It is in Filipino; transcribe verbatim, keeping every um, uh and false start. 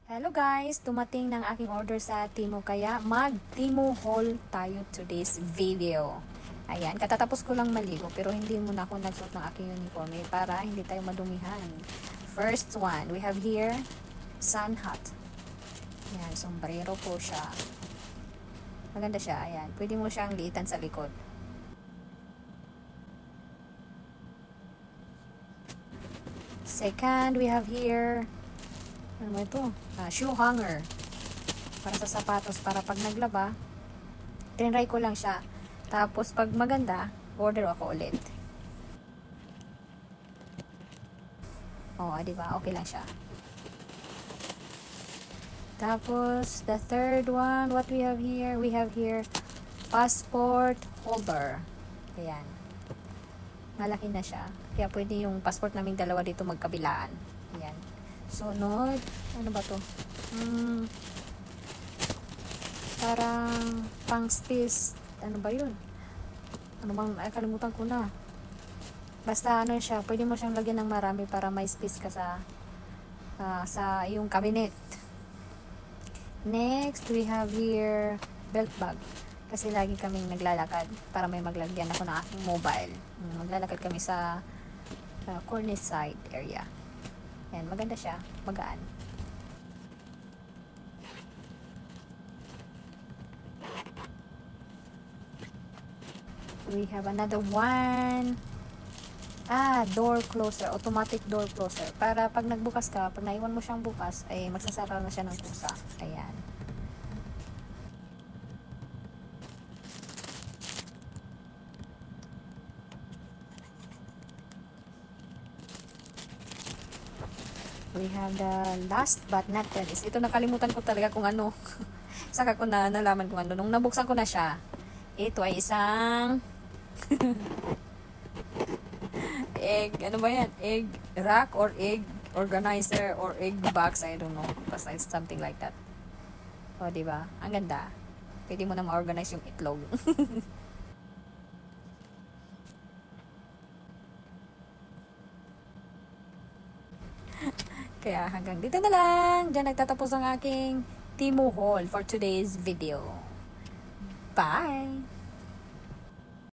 Hello guys! Dumating ng aking order sa Temu, kaya mag-Temu haul tayo today's video. Ayan, katatapos ko lang maligo pero hindi muna ako nagsuot ng aking uniform eh, para hindi tayo madumihan. First one, we have here sun hat. Ayan, sombrero po siya. Maganda siya, ayan. Pwede mo siyang liitan sa likod. Second, we have here ano ba ito? Uh, shoe hanger. Para sa sapatos, para pag naglaba, tinry ko lang siya. Tapos, pag maganda, order ako ulit. Oo, oh, diba? Okay lang siya. Tapos, the third one, what we have here? We have here, passport holder. Ayan. Malaki na siya. Kaya pwede yung passport naming dalawa dito magkabilaan. Ayan. Sunod, ano ba to? Hmm, parang pang space, ano ba yun? Ano bang, ay, kalimutan ko na. Basta ano siya, pwede mo siyang lagyan ng marami para may space ka sa uh, sa iyong cabinet. Next, we have here belt bag. Kasi lagi kaming naglalakad para may maglagyan ako ng aking mobile. Maglalakad kami sa uh, cornice side area. Yan, maganda siya, magaan. We have another one. Ah, door closer, automatic door closer. Para pag nagbukas ka, pag naiwan mo siyang bukas, ay magsasara na siya ng kusa. Ayan. We have the last but not the least. Ito nakalimutan ko talaga kung ano. Saka ko na nalaman kung ano. Nung nabuksan ko na siya, ito ay isang egg, ano ba yan? Egg rack or egg organizer or egg box. I don't know. Basta it's something like that. O, diba? Ang ganda. Pwede mo na ma-organize yung itlog. Kaya hanggang dito na lang. Diyan nagtatapos ang aking Temu haul for today's video. Bye!